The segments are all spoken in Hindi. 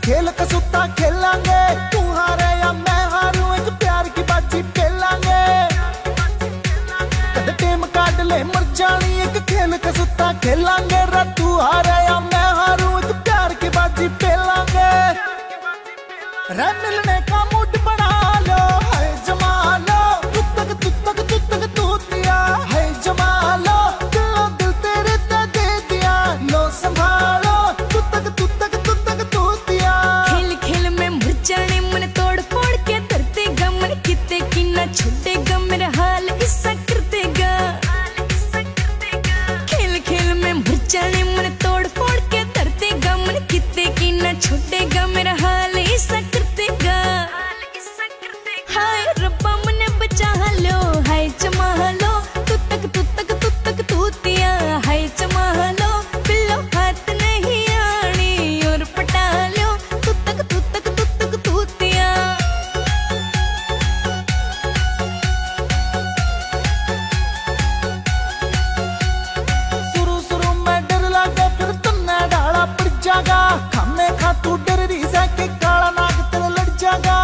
खेल कसूता खेलांगे, तू हारे या मैं हारूं एक प्यार की बाजी पेलांगे। कद टेम काट ले मर जानी एक खेल कसूता खेलांगे, रा तू हारे या मैं हारूं एक प्यार की बाजी पेलांगे। रे मिलने का मूड बना लो है जमा लो, तू तक तूतिया है जमा लो, दिल तेरे ते दे दिया लो संभालो, तू तक तूतिया। खेल खेल में मर जाने मन तोड़ फोड़ के धरतेगा, मन किते की ना छूटेगा मेरा हाल ऐसा कर देगा। खेल खेल में मर जाने मन तोड़ फोड़ के धरतेगा, मन किते की ना छूटेगा मेरा हाल ऐसा कर देगा। हाय रब्बा मने बचा लो हाय जमा लो, तू तक तूतिया हाय जमा लो, पिल्लो हाथ नहीं आनी और पटा लो, तू तक तूतिया। शुरू में डर लगे फिर तन्ने डाला पड़ जागा, खामे खा तू डर रही से के काला नाग तेरे लड़ जागा।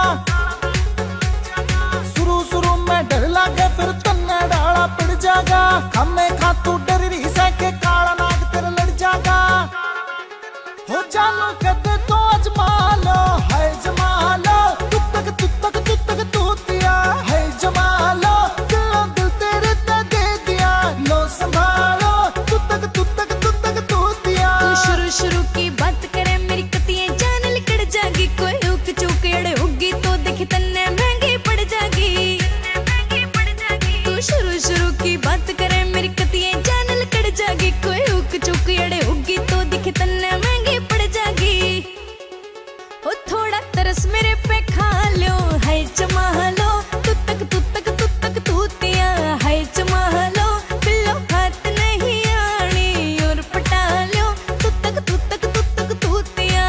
शुरू में डर लगे फिर तन्ने डाला पड़ जागा, खामे खा तू डर रही से के काला नाग तेरे लड़ जागा। हो जानू कहते तो अजमा लो है जमा लो, तू तक तूतिया है जमा लो, दिल तेरे ते दे दिया लो संभालो, तू तक तूतिया। तू शुरू की बात करे मेरी कतियां जान लिकड़ जागी, कोई उक चूक अड़े होगी तो देख तन्ने महंगी पड़ जागी। तू शुरू की बात करे मेरी कतियां जान लिकड़ जागी, कोई उक चूक अड़े होगी तो देख तन्ने महंगी पड़ जागी। ओ थोड़ा तरस मेरे पे खा लो है जमा लो, तू तक तूतिया है जमा लो, पिल्लो हाथ नहीं आनी और पटा लो, तू तक तूतिया।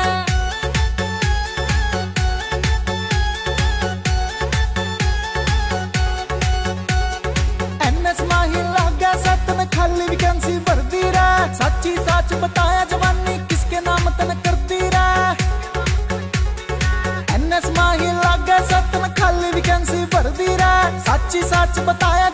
एनएस माही लागे सतन खाली वैकेंसी भरती रे, सच्ची सच बताया जवानी किसके नाम तन करती रे। एनएस माही लागे सतन खाली वैकेंसी भरती रे, सच्ची सच बताया